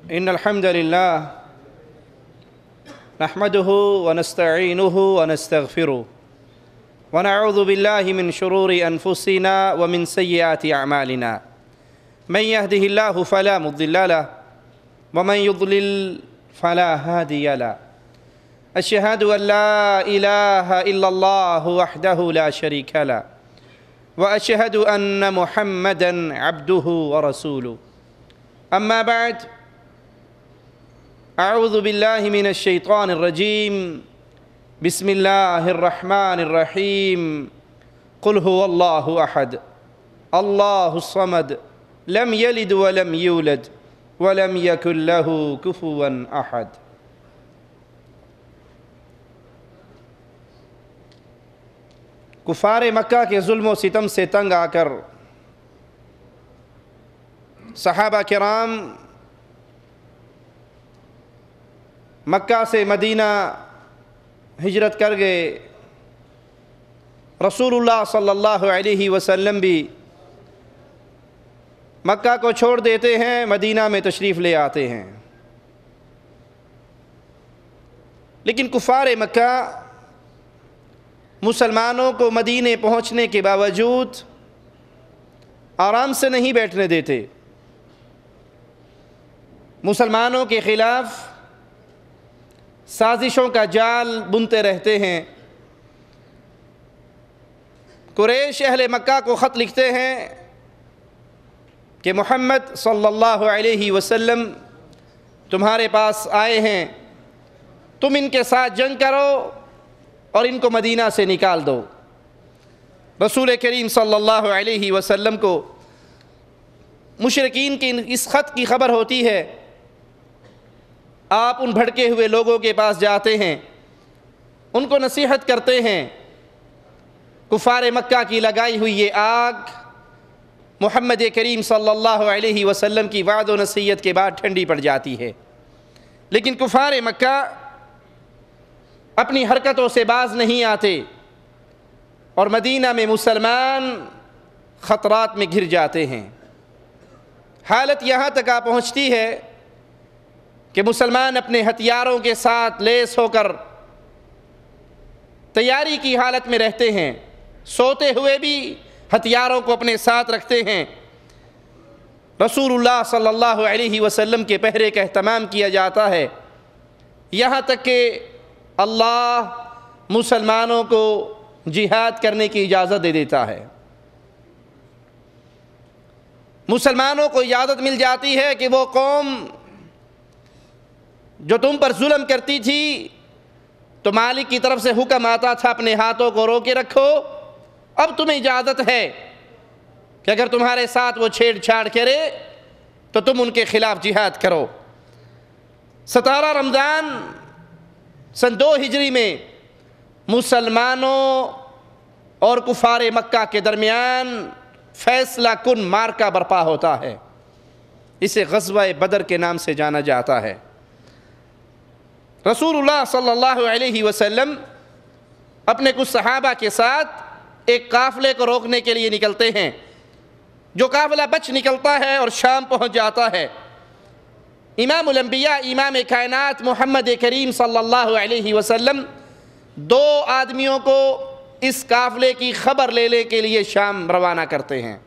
إن الحمد لله نحمده ونستعينه ونستغفره ونعوذ بالله من شرور أنفسنا ومن سيئات أعمالنا من يهده الله فلا مضل له ومن يضلل فلا هادي له أشهد أن لا إله إلا الله وحده لا شريك له وأشهد أن محمدًا عبده ورسوله أما بعد أعوذ بالله من الشيطان الرجيم بسم الله الرحمن الرحيم قل هو الله أحد الله الصمد لم يلد ولم يولد ولم يكن له كفوا أحد کفار مکہ کے ظلم و ستم سے تنگ آ کر صحابہ کرام مکہ سے مدینہ ہجرت کر گئے۔ رسول اللہ صلی اللہ علیہ وسلم بھی مکہ کو چھوڑ دیتے ہیں، مدینہ میں تشریف لے آتے ہیں، لیکن کفار مکہ مسلمانوں کو مدینے پہنچنے کے باوجود آرام سے نہیں بیٹھنے دیتے، مسلمانوں کے خلاف سازشوں کا جال بنتے رہتے ہیں۔ قریش اہل مکہ کو خط لکھتے ہیں کہ محمد صلی اللہ علیہ وسلم تمہارے پاس آئے ہیں، تم ان کے ساتھ جنگ کرو اور ان کو مدینہ سے نکال دو۔ رسول کریم صلی اللہ علیہ وسلم کو مشرکین کی اس خط کی خبر ہوتی ہے۔ آپ ان بھڑکے ہوئے لوگوں کے پاس جاتے ہیں، ان کو نصیحت کرتے ہیں۔ کفار مکہ کی لگائی ہوئی یہ آگ محمد کریم صلی اللہ علیہ وسلم کی وعد و نصیحت کے بعد ٹھنڈی پڑ جاتی ہے، لیکن کفار مکہ اپنی حرکتوں سے باز نہیں آتے اور مدینہ میں مسلمان خطرات میں گھر جاتے ہیں۔ حالت یہاں تک آ پہنچتی ہے کہ مسلمان اپنے ہتھیاروں کے ساتھ لیس ہو کر تیاری کی حالت میں رہتے ہیں، سوتے ہوئے بھی ہتھیاروں کو اپنے ساتھ رکھتے ہیں۔ رسول اللہ صلی اللہ علیہ وسلم کے پہرے کا اہتمام کیا جاتا ہے، یہاں تک کہ اللہ مسلمانوں کو جہاد کرنے کی اجازت دے دیتا ہے۔ مسلمانوں کو اجازت مل جاتی ہے کہ وہ قوم جو تم پر ظلم کرتی تھی، تو مالک کی طرف سے حکم آتا تھا اپنے ہاتھوں کو روکے رکھو، اب تمہیں اجازت ہے کہ اگر تمہارے ساتھ وہ چھیڑ چھاڑ کرے تو تم ان کے خلاف جہاد کرو۔ 17 رمضان سن 2 ہجری میں مسلمانوں اور کفار مکہ کے درمیان فیصلہ کن معرکہ برپا ہوتا ہے، اسے غزوہ بدر کے نام سے جانا جاتا ہے۔ رسول اللہ صلی اللہ علیہ وسلم اپنے کچھ صحابہ کے ساتھ ایک قافلے کو روکنے کے لیے نکلتے ہیں، جو قافلہ بچ نکلتا ہے اور شام پہنچ جاتا ہے۔ امام الانبیاء امام کائنات محمد کریم صلی اللہ علیہ وسلم 2 آدمیوں کو اس قافلے کی خبر لینے کے لیے شام روانہ کرتے ہیں۔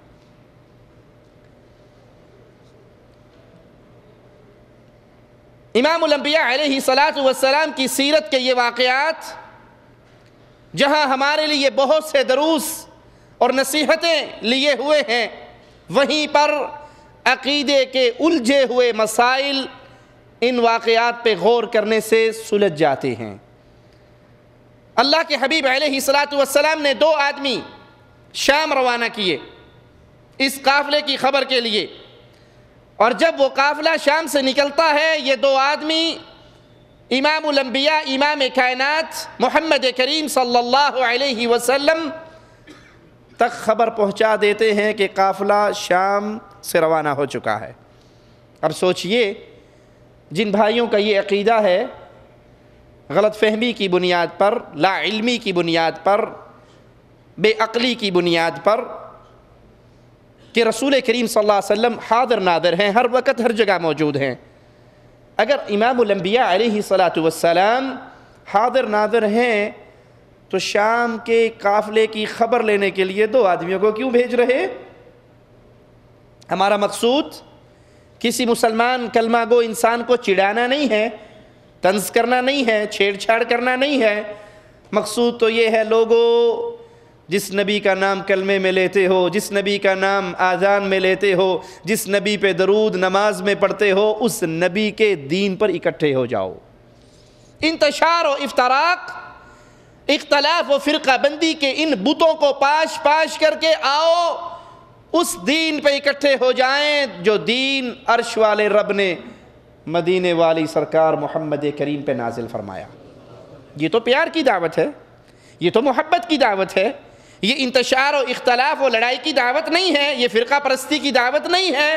امام الانبیاء علیہ السلام کی سیرت کے یہ واقعات جہاں ہمارے لیے بہت سے دروس اور نصیحتیں لیے ہوئے ہیں، وہیں پر عقیدے کے الجھے ہوئے مسائل ان واقعات پہ غور کرنے سے سلجھ جاتے ہیں۔ اللہ کے حبیب علیہ السلام نے 2 آدمی شام روانہ کیے اس قافلے کی خبر کے لیے، اور جب وہ قافلہ شام سے نکلتا ہے، یہ 2 آدمی امام الانبیاء امام کائنات محمد کریم صلی اللہ علیہ وسلم تک خبر پہنچا دیتے ہیں کہ قافلہ شام سے روانہ ہو چکا ہے۔ اب سوچئے، جن بھائیوں کا یہ عقیدہ ہے غلط فہمی کی بنیاد پر، لا علمی کی بنیاد پر، بے عقلی کی بنیاد پر، کہ رسول کریم صلی اللہ علیہ وسلم حاضر ناظر ہیں، ہر وقت ہر جگہ موجود ہیں، اگر امام الانبیاء علیہ الصلاۃ والسلام حاضر ناظر ہیں تو شام کے قافلے کی خبر لینے کے لیے 2 آدمیوں کو کیوں بھیج رہے؟ ہمارا مقصود کسی مسلمان کلمہ گو انسان کو چڑھانا نہیں ہے، طنز کرنا نہیں ہے، چھیڑ چھاڑ کرنا نہیں ہے. مقصود تو یہ ہے لوگو جس نبی کا نام کلمے میں لیتے ہو، جس نبی کا نام آذان میں لیتے ہو، جس نبی پہ درود نماز میں پڑھتے ہو، اس نبی کے دین پر اکٹھے ہو جاؤ. انتشار و افتراق، اختلاف و فرقہ بندی کے ان بتوں کو پاش پاش کر کے آؤ اس دین پہ اکٹھے ہو جائیں جو دین عرش والے رب نے مدینے والی سرکار محمد کریم پہ نازل فرمایا. یہ تو پیار کی دعوت ہے، یہ تو محبت کی دعوت ہے، یہ انتشار و اختلاف و لڑائی کی دعوت نہیں ہے، یہ فرقہ پرستی کی دعوت نہیں ہے.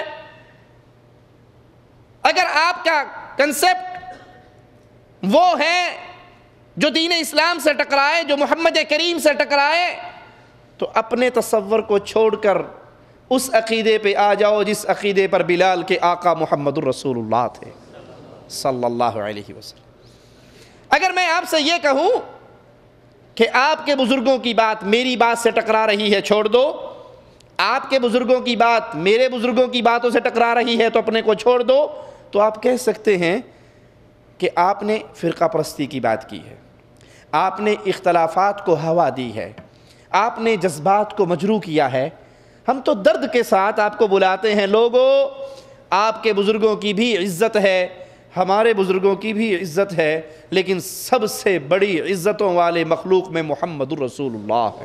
اگر آپ کا کنسپٹ وہ ہے جو دین اسلام سے ٹکرائے، جو محمد کریم سے ٹکرائے، تو اپنے تصور کو چھوڑ کر اس عقیدے پہ آ جاؤ جس عقیدے پر بلال کے آقا محمد الرسول اللہ تھے صلی اللہ علیہ وسلم. اگر میں آپ سے یہ کہوں کہ آپ کے بزرگوں کی بات میری بات سے ٹکرا رہی ہے، چھوڑ دو. آپ کے بزرگوں کی بات میرے بزرگوں کی باتوں سے ٹکرا رہی ہے تو اپنے کو چھوڑ دو، تو آپ کہہ سکتے ہیں کہ آپ نے فرقہ پرستی کی بات کی ہے، آپ نے اختلافات کو ہوا دی ہے، آپ نے جذبات کو مجروح کیا ہے. ہم تو درد کے ساتھ آپ کو بلاتے ہیں لوگو آپ کے بزرگوں کی بھی عزت ہے، ہمارے بزرگوں کی بھی عزت ہے، لیکن سب سے بڑی عزتوں والے مخلوق میں محمد الرسول اللہ ہے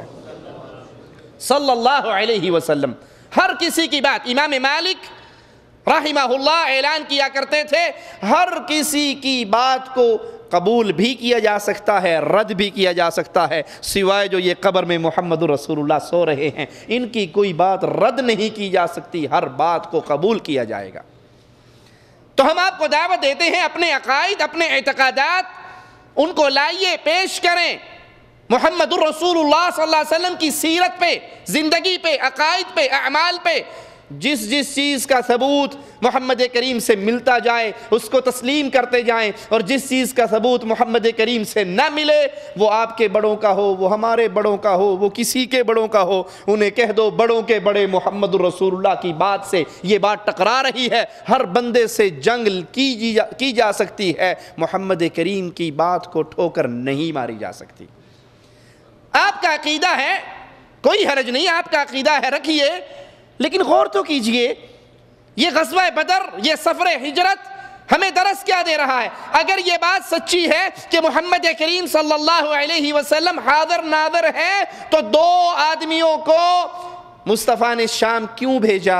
صلی اللہ علیہ وسلم. ہر کسی کی بات، امام مالک رحمہ اللہ اعلان کیا کرتے تھے، ہر کسی کی بات کو قبول بھی کیا جا سکتا ہے، رد بھی کیا جا سکتا ہے، سوائے جو یہ قبر میں محمد رسول اللہ سو رہے ہیں، ان کی کوئی بات رد نہیں کی جا سکتی، ہر بات کو قبول کیا جائے گا. تو ہم آپ کو دعوت دیتے ہیں اپنے عقائد، اپنے اعتقادات ان کو لائیے، پیش کریں. محمد الرسول اللہ صلی اللہ علیہ وسلم کی سیرت پہ، زندگی پہ، عقائد پہ، اعمال پہ جس جس چیز کا ثبوت محمد کریم سے ملتا جائے اس کو تسلیم کرتے جائیں، اور جس چیز کا ثبوت محمد کریم سے نہ ملے وہ آپ کے بڑوں کا ہو، وہ ہمارے بڑوں کا ہو، وہ کسی کے بڑوں کا ہو، انہیں کہہ دو بڑوں کے بڑے محمد الرسول اللہ کی بات سے یہ بات ٹکرا رہی ہے. ہر بندے سے جنگ کی جا سکتی ہے، محمد کریم کی بات کو ٹھوکر نہیں ماری جا سکتی. آپ کا عقیدہ ہے، کوئی حرج نہیں، آپ کا عقیدہ ہے رکھیے، لیکن غور تو کیجئے یہ غزوہ بدر، یہ سفر ہجرت ہمیں درس کیا دے رہا ہے؟ اگر یہ بات سچی ہے کہ محمد کریم صلی اللہ علیہ وسلم حاضر ناظر ہے تو 2 آدمیوں کو مصطفیٰ نے شام کیوں بھیجا؟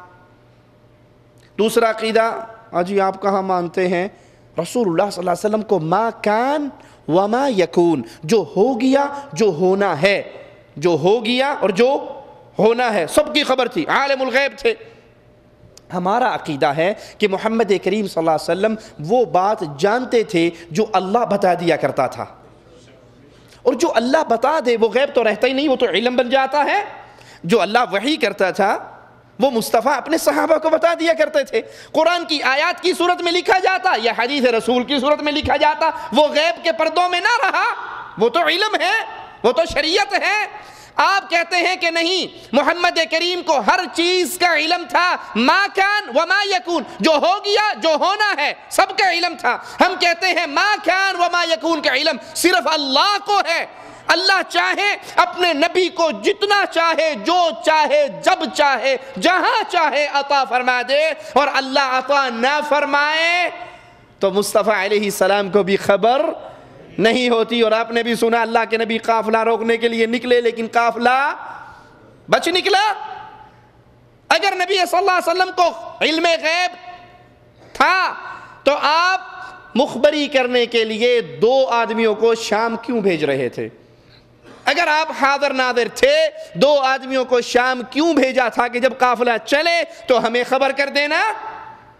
دوسرا عقیدہ، جی آپ کہاں مانتے ہیں رسول اللہ صلی اللہ علیہ وسلم کو ما کان وما یکون، جو ہو گیا جو ہونا ہے، جو ہو گیا اور جو ہونا ہے، سب کی خبر تھی، عالم الغیب تھے. ہمارا عقیدہ ہے کہ محمد کریم صلی اللہ علیہ وسلم وہ بات جانتے تھے جو اللہ بتا دیا کرتا تھا، اور جو اللہ بتا دے وہ غیب تو رہتا ہی نہیں، وہ تو علم بن جاتا ہے. جو اللہ وحی کرتا تھا وہ مصطفیٰ اپنے صحابہ کو بتا دیا کرتے تھے. قرآن کی آیات کی صورت میں لکھا جاتا یا حدیث رسول کی صورت میں لکھا جاتا، وہ غیب کے پردوں میں نہ رہا، وہ تو علم ہے، وہ تو شریعت ہے. آپ کہتے ہیں کہ نہیں، محمد کریم کو ہر چیز کا علم تھا، ما کان وما یکون، جو ہو گیا جو ہونا ہے سب کا علم تھا. ہم کہتے ہیں ما کان وما یکون کا علم صرف اللہ کو ہے. اللہ چاہے اپنے نبی کو جتنا چاہے، جو چاہے، جب چاہے، جہاں چاہے عطا فرما دے، اور اللہ عطا نہ فرمائے تو مصطفیٰ علیہ السلام کو بھی خبر نہیں ہوتی. اور آپ نے بھی سنا اللہ کے نبی قافلہ روکنے کے لیے نکلے لیکن قافلہ بچ نکلا. اگر نبی صلی اللہ علیہ وسلم کو علم غیب تھا تو آپ مخبری کرنے کے لیے 2 آدمیوں کو شام کیوں بھیج رہے تھے؟ اگر آپ حاضر ناظر تھے 2 آدمیوں کو شام کیوں بھیجا تھا کہ جب قافلہ چلے تو ہمیں خبر کر دینا؟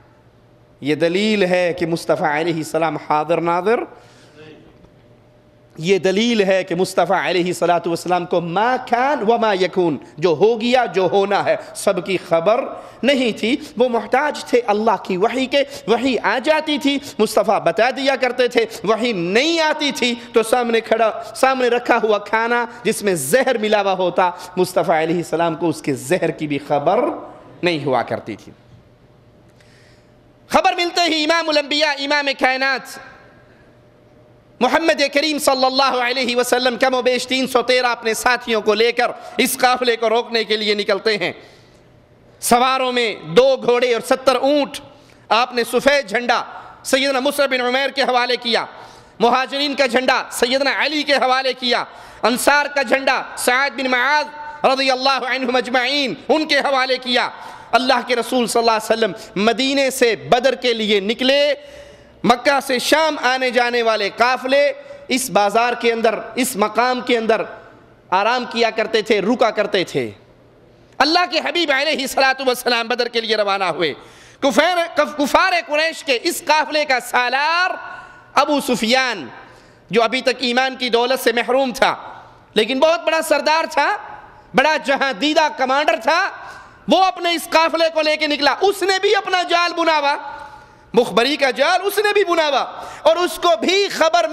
یہ دلیل ہے کہ مصطفیٰ علیہ السلام حاضر ناظر یہ دلیل ہے کہ مصطفیٰ علیہ السلام کو ما کان وما یکون، جو ہو گیا جو ہونا ہے سب کی خبر نہیں تھی۔ وہ محتاج تھے اللہ کی وحی کے، وحی آ جاتی تھی مصطفیٰ بتا دیا کرتے تھے، وحی نہیں آتی تھی تو سامنے رکھا ہوا کھانا جس میں زہر ملا ہوا ہوتا، مصطفیٰ علیہ السلام کو اس کے زہر کی بھی خبر نہیں ہوا کرتی تھی۔ خبر ملتے ہی امام الانبیاء، امام کائنات محمد کریم صلی اللہ علیہ وسلم کم و بیش 313 اپنے ساتھیوں کو لے کر اس قافلے کو روکنے کے لیے نکلتے ہیں۔ سواروں میں 2 گھوڑے اور 70 اونٹ۔ آپ نے سفید جھنڈا سیدنا مصعب بن عمیر کے حوالے کیا، مہاجرین کا جھنڈا سیدنا علی کے حوالے کیا، انصار کا جھنڈا سعد بن معاذ رضی اللہ عنہم اجمعین ان کے حوالے کیا۔ اللہ کے رسول صلی اللہ علیہ وسلم مدینے سے بدر کے لیے نکلے۔ مکہ سے شام آنے جانے والے قافلے اس بازار کے اندر، اس مقام کے اندر آرام کیا کرتے تھے، رکا کرتے تھے۔ اللہ کے حبیب علیہ السلام بدر کے لیے روانہ ہوئے۔ کفار قریش کے اس قافلے کا سالار ابو سفیان، جو ابھی تک ایمان کی دولت سے محروم تھا لیکن بہت بڑا سردار تھا، بڑا جہاں دیدہ کمانڈر تھا، وہ اپنے اس قافلے کو لے کے نکلا۔ اس نے بھی اپنا جال بناوا، مخبری کا جال اس نے بھی بناوا، اور اس کو بھی خبر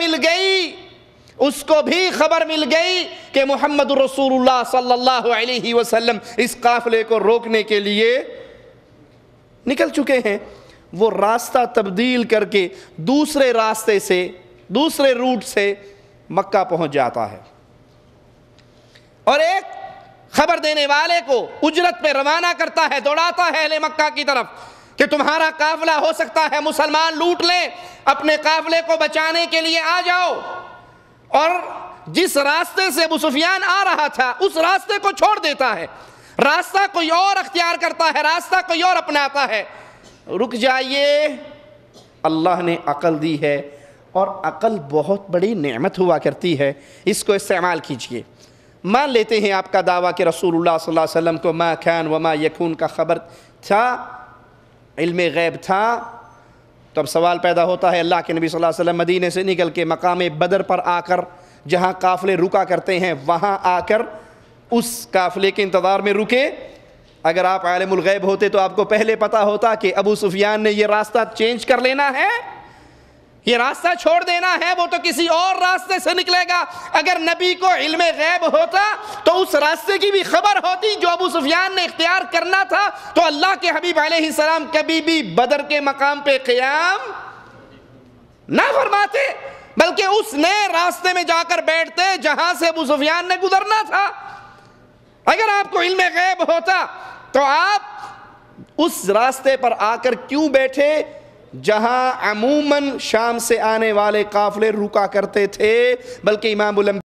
مل گئی کہ محمد رسول اللہ صلی اللہ علیہ وسلم اس قافلے کو روکنے کے لیے نکل چکے ہیں۔ وہ راستہ تبدیل کر کے دوسرے راستے سے، دوسرے روٹ سے مکہ پہنچ جاتا ہے، اور ایک خبر دینے والے کو اجرت پہ روانہ کرتا ہے، دوڑاتا ہے اہل مکہ کی طرف کہ تمہارا قافلہ ہو سکتا ہے مسلمان لوٹ لیں، اپنے قافلے کو بچانے کے لیے آ جاؤ۔ اور جس راستے سے ابو سفیان آ رہا تھا اس راستے کو چھوڑ دیتا ہے، راستہ کوئی اور اختیار کرتا ہے، راستہ کوئی اور اپناتا ہے۔ رک جائیے، اللہ نے عقل دی ہے، اور عقل بہت بڑی نعمت ہوا کرتی ہے، اس کو استعمال کیجئے۔ مان لیتے ہیں آپ کا دعویٰ کہ رسول اللہ صلی اللہ علیہ وسلم کو ما کان وما یکون کا خبر تھا، علم غیب تھا، تو اب سوال پیدا ہوتا ہے اللہ کے نبی صلی اللہ علیہ وسلم مدینے سے نکل کے مقام بدر پر آ کر، جہاں قافلے رکا کرتے ہیں وہاں آ کر اس قافلے کے انتظار میں رکے۔ اگر آپ عالم الغیب ہوتے تو آپ کو پہلے پتا ہوتا کہ ابو سفیان نے یہ راستہ چینج کر لینا ہے، یہ راستہ چھوڑ دینا ہے، وہ تو کسی اور راستے سے نکلے گا۔ اگر نبی کو علم غیب ہوتا تو اس راستے کی بھی خبر ہوتی جو ابو سفیان نے اختیار کرنا تھا، تو اللہ کے حبیب علیہ السلام کبھی بھی بدر کے مقام پہ قیام نہ فرماتے، بلکہ اس نئے راستے میں جا کر بیٹھتے جہاں سے ابو سفیان نے گزرنا تھا۔ اگر آپ کو علم غیب ہوتا تو آپ اس راستے پر آ کر کیوں بیٹھے جہاں عموماً شام سے آنے والے قافلے رکا کرتے تھے؟ بلکہ امام الانبیاء